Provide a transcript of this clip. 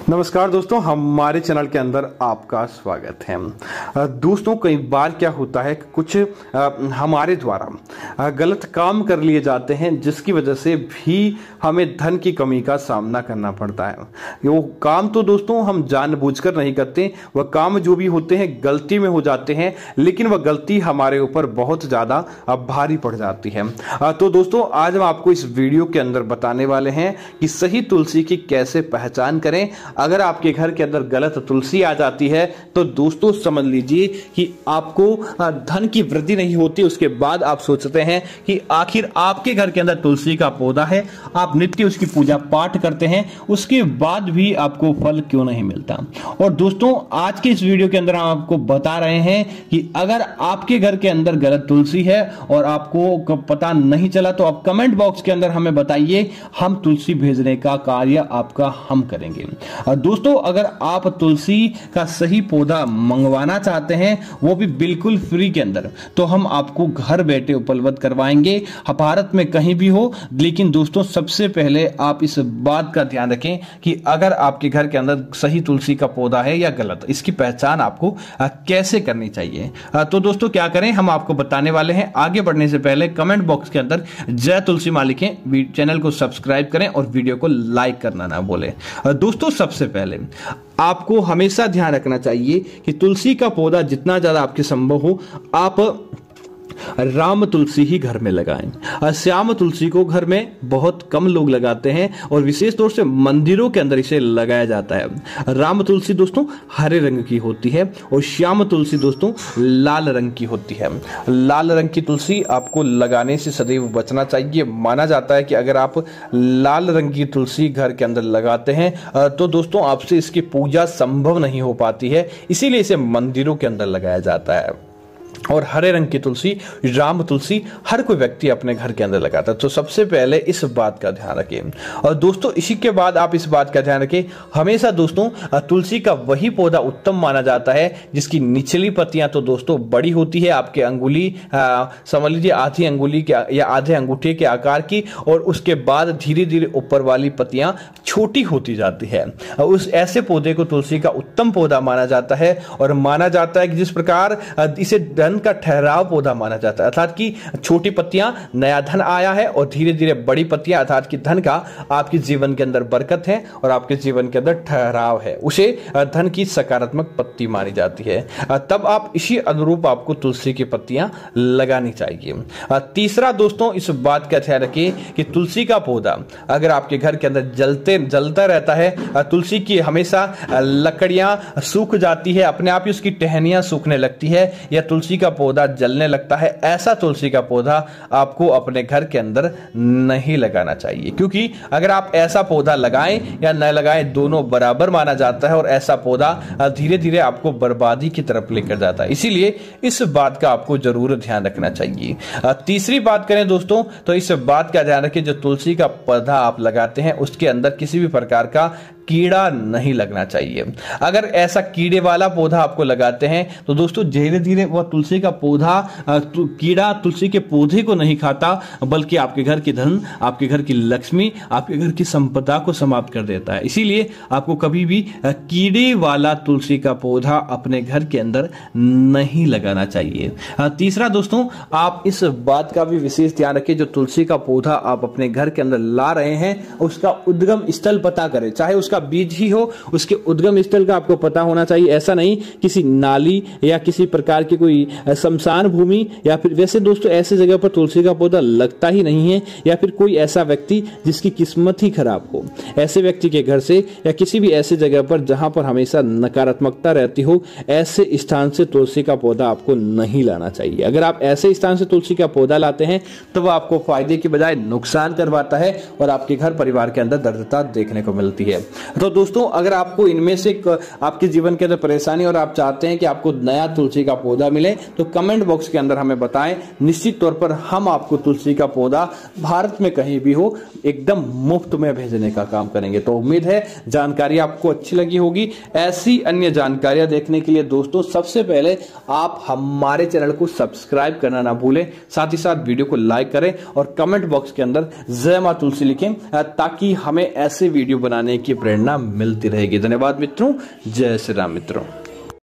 नमस्कार दोस्तों, हमारे चैनल के अंदर आपका स्वागत है। दोस्तों, कई बार क्या होता है कि कुछ हमारे द्वारा गलत काम कर लिए जाते हैं, जिसकी वजह से भी हमें धन की कमी का सामना करना पड़ता है। वो काम तो दोस्तों हम जानबूझकर नहीं करते, वह काम जो भी होते हैं गलती में हो जाते हैं, लेकिन वह गलती हमारे ऊपर बहुत ज़्यादा भारी पड़ जाती है। तो दोस्तों, आज हम आपको इस वीडियो के अंदर बताने वाले हैं कि सही तुलसी की कैसे पहचान करें। अगर आपके घर के अंदर गलत तुलसी आ जाती है तो दोस्तों समझ लीजिए कि आपको धन की वृद्धि नहीं होती। उसके बाद आप सोचते हैं कि आखिर आपके घर के अंदर तुलसी का पौधा है, आप नित्य उसकी पूजा पाठ करते हैं, उसके बाद भी आपको फल क्यों नहीं मिलता। और दोस्तों, आज के इस वीडियो के अंदर हम आपको बता रहे हैं कि अगर आपके घर के अंदर गलत तुलसी है और आपको पता नहीं चला तो आप कमेंट बॉक्स के अंदर हमें बताइए, हम तुलसी भेजने का कार्य आपका हम करेंगे। दोस्तों, अगर आप तुलसी का सही पौधा मंगवाना चाहते हैं, वो भी बिल्कुल फ्री के अंदर, तो हम आपको घर बैठे उपलब्ध करवाएंगे, भारत में कहीं भी हो। लेकिन दोस्तों, सबसे पहले आप इस बात का ध्यान रखें कि अगर आपके घर के अंदर सही तुलसी का पौधा है या गलत, इसकी पहचान आपको कैसे करनी चाहिए। तो दोस्तों, क्या करें, हम आपको बताने वाले हैं। आगे बढ़ने से पहले कमेंट बॉक्स के अंदर जय तुलसी माँ लिखें, चैनल को सब्सक्राइब करें और वीडियो को लाइक करना ना भूलें। दोस्तों, सबसे पहले आपको हमेशा ध्यान रखना चाहिए कि तुलसी का पौधा जितना ज्यादा आपके संभव हो, आप राम तुलसी ही घर में लगाएं। श्याम तुलसी को घर में बहुत कम लोग लगाते हैं और विशेष तौर से मंदिरों के अंदर इसे लगाया जाता है। राम तुलसी दोस्तों हरे रंग की होती है और श्याम तुलसी दोस्तों लाल रंग की होती है। लाल रंग की तुलसी आपको लगाने से सदैव बचना चाहिए। माना जाता है कि अगर आप लाल रंग की तुलसी घर के अंदर लगाते हैं तो दोस्तों आपसे इसकी पूजा संभव नहीं हो पाती है, इसीलिए इसे मंदिरों के अंदर लगाया जाता है। और हरे रंग की तुलसी, राम तुलसी, हर कोई व्यक्ति अपने घर के अंदर लगाता है। तो सबसे पहले इस बात का ध्यान रखें। और दोस्तों, इसी के बाद आप इस बात का ध्यान रखें, हमेशा दोस्तों तुलसी का वही पौधा उत्तम माना जाता है जिसकी निचली पत्तियां तो दोस्तों बड़ी होती है, आपके अंगुली समझ लीजिए आधी अंगुली या आधे अंगूठे के आकार की, और उसके बाद धीरे धीरे ऊपर वाली पत्तियां छोटी होती जाती है। उस ऐसे पौधे को तुलसी का उत्तम पौधा माना जाता है। और माना जाता है कि जिस प्रकार इसे धन का ठहराव पौधा माना जाता है, अर्थात कि छोटी पत्तियां नया धन आया है और धीरे धीरे बड़ी पत्तियां अर्थात कि धन का आपके जीवन के अंदर बरकत है और आपके जीवन के अंदर ठहराव है, उसे धन की सकारात्मक पत्ती मानी जाती है। तब आप इसी अनुरूप आपको तुलसी की पत्तियां लगानी चाहिए। तीसरा दोस्तों, इस बात का ध्यान रखिए कि तुलसी का पौधा अगर आपके घर के अंदर जलता रहता है, तुलसी की हमेशा लकड़ियां सूख जाती है, अपने आप ही उसकी टहनियां सूखने लगती है, या तुलसी का पौधा जलने लगता है, ऐसा तुलसी का पौधा आपको अपने घर के अंदर नहीं लगाना चाहिए। क्योंकि अगर आप ऐसा पौधा लगाएं या न लगाएं, दोनों बराबर माना जाता है और ऐसा पौधा धीरे धीरे आपको बर्बादी की तरफ लेकर जाता है। इसीलिए इस बात का आपको जरूर ध्यान रखना चाहिए। तीसरी बात करें दोस्तों, तो इस बात का ध्यान रखें, जो तुलसी का पौधा आप लगाते हैं उसके अंदर किसी भी प्रकार का कीड़ा नहीं लगना चाहिए। अगर ऐसा कीड़े वाला पौधा आपको लगाते हैं तो दोस्तों धीरे धीरे वह तुलसी का पौधा कीड़ा तुलसी के पौधे को नहीं खाता, बल्कि आपके घर की धन, आपके घर की लक्ष्मी, आपके घर की संपदा को समाप्त कर देता है। इसीलिए आपको कभी भी कीड़े वाला तुलसी का पौधा अपने घर के अंदर नहीं लगाना चाहिए। तीसरा दोस्तों, आप इस बात का भी विशेष ध्यान रखें, जो तुलसी का पौधा आप अपने घर के अंदर ला रहे हैं उसका उद्गम स्थल पता करें। चाहे उसका बीज ही हो, उसके उद्गम स्थल का आपको पता होना चाहिए। ऐसा नहीं किसी नाली या किसी प्रकार की कोई शमशान भूमि, या फिर वैसे दोस्तों ऐसे जगह पर तुलसी का पौधा लगता ही नहीं है, या फिर कोई ऐसा व्यक्ति जिसकी किस्मत ही खराब हो, ऐसे व्यक्ति के घर से या किसी भी ऐसे जगह पर जहां पर हमेशा नकारात्मकता रहती हो, ऐसे स्थान से तुलसी का पौधा आपको नहीं लाना चाहिए। अगर आप ऐसे स्थान से तुलसी का पौधा लाते हैं तो वह आपको फायदे की बजाय नुकसान करवाता है और आपके घर परिवार के अंदर दरिद्रता देखने को मिलती है। तो दोस्तों, अगर आपको इनमें से आपके जीवन के अंदर परेशानी और आप चाहते हैं कि आपको नया तुलसी का पौधा मिले, तो कमेंट बॉक्स के अंदर हमें बताएं। निश्चित तौर पर हम आपको तुलसी का पौधा भारत में कहीं भी हो एकदम मुफ्त में भेजने का काम करेंगे। तो उम्मीद है जानकारी आपको अच्छी लगी होगी। ऐसी अन्य जानकारियां देखने के लिए दोस्तों सबसे पहले आप हमारे चैनल को सब्सक्राइब करना ना भूलें, साथ ही साथ वीडियो को लाइक करें और कमेंट बॉक्स के अंदर जय मां तुलसी लिखें ताकि हमें ऐसे वीडियो बनाने की प्रेरणा मिलती रहेगी। धन्यवाद मित्रों, जय श्री राम मित्रों।